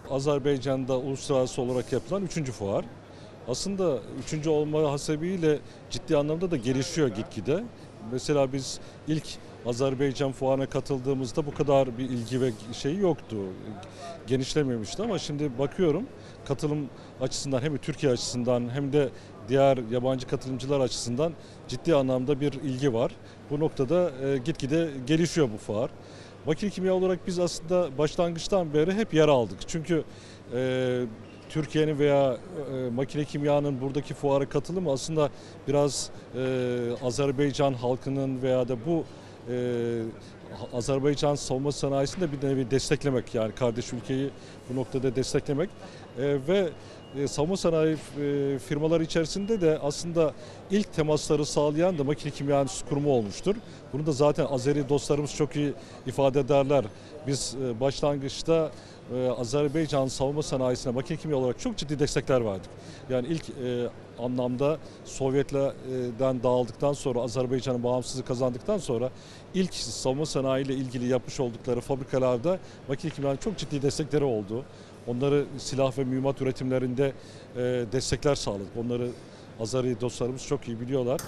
Azerbaycan'da uluslararası olarak yapılan 3. fuar. Aslında 3. olma hasebiyle ciddi anlamda da gelişiyor gitgide. Mesela biz ilk Azerbaycan fuarına katıldığımızda bu kadar bir ilgi ve şey yoktu. Genişlememişti ama şimdi bakıyorum katılım açısından hem Türkiye açısından hem de diğer yabancı katılımcılar açısından ciddi anlamda bir ilgi var. Bu noktada gitgide gelişiyor bu fuar. Makine kimya olarak biz aslında başlangıçtan beri hep yer aldık. Çünkü Türkiye'nin veya makine kimyanın buradaki fuara katılımı aslında biraz Azerbaycan halkının veya da bu Azerbaycan savunma sanayisini de bir nevi desteklemek, yani kardeş ülkeyi bu noktada desteklemek ve savunma sanayi firmaları içerisinde de aslında ilk temasları sağlayan da Makine Kimya Endüstrisi Kurumu olmuştur. Bunu da zaten Azeri dostlarımız çok iyi ifade ederler. Biz başlangıçta Azerbaycan savunma sanayisine makine kimya olarak çok ciddi destekler verdik. Yani ilk anlamda Sovyetlerden dağıldıktan sonra, Azerbaycan'ın bağımsızlığı kazandıktan sonra ilk savunma sanayi ile ilgili yapmış oldukları fabrikalarda makine kimyanın çok ciddi destekleri oldu. Onları silah ve mühimmat üretimlerinde destekler sağladık. Onları Azeri dostlarımız çok iyi biliyorlar.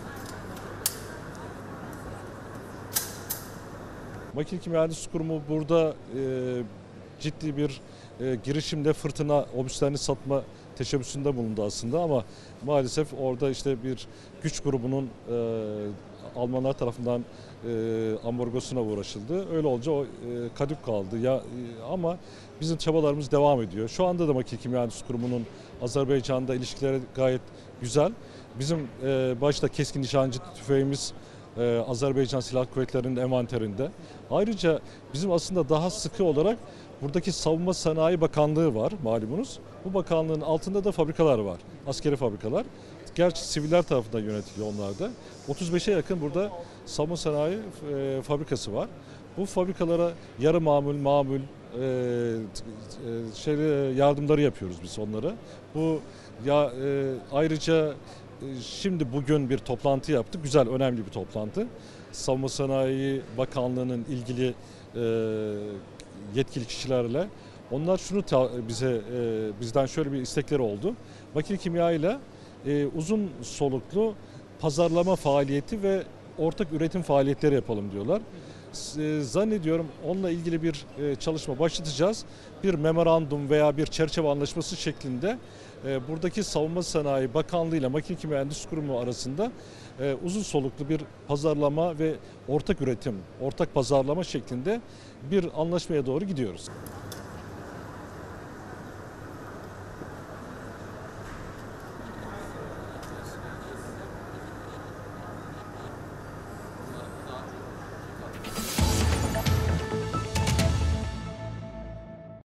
Makine Kimya Endüstrisi Kurumu burada ciddi bir girişimde fırtına obüslerini satma teşebbüsünde bulundu aslında ama maalesef orada işte bir güç grubunun Almanlar tarafından ambargosuna uğraşıldı. Öyle olunca o kadük kaldı. Ama bizim çabalarımız devam ediyor. Şu anda da Makine Kimya Endüstrisi Kurumu'nun Azerbaycan'da ilişkileri gayet güzel. Bizim başta keskin nişancı tüfeğimiz Azerbaycan Silahlı Kuvvetleri'nin envanterinde. Ayrıca bizim aslında daha sıkı olarak buradaki Savunma Sanayi Bakanlığı var malumunuz. Bu bakanlığın altında da fabrikalar var. Askeri fabrikalar. Gerçi siviller tarafından yönetiliyor onlar da. 35'e yakın burada savunma sanayi fabrikası var. Bu fabrikalara yarı mamul yardımları yapıyoruz biz onlara. Bu ayrıca şimdi bugün bir toplantı yaptık. Güzel, önemli bir toplantı. Savunma Sanayi Bakanlığı'nın ilgili yetkili kişilerle. Onlar şunu bizden şöyle bir istekleri oldu. Makine kimya ile uzun soluklu pazarlama faaliyeti ve ortak üretim faaliyetleri yapalım diyorlar. Zannediyorum onunla ilgili bir çalışma başlatacağız. Bir memorandum veya bir çerçeve anlaşması şeklinde buradaki Savunma Sanayi Bakanlığı ile Makine Kimya Endüstrisi Kurumu arasında uzun soluklu bir pazarlama ve ortak üretim, ortak pazarlama şeklinde bir anlaşmaya doğru gidiyoruz.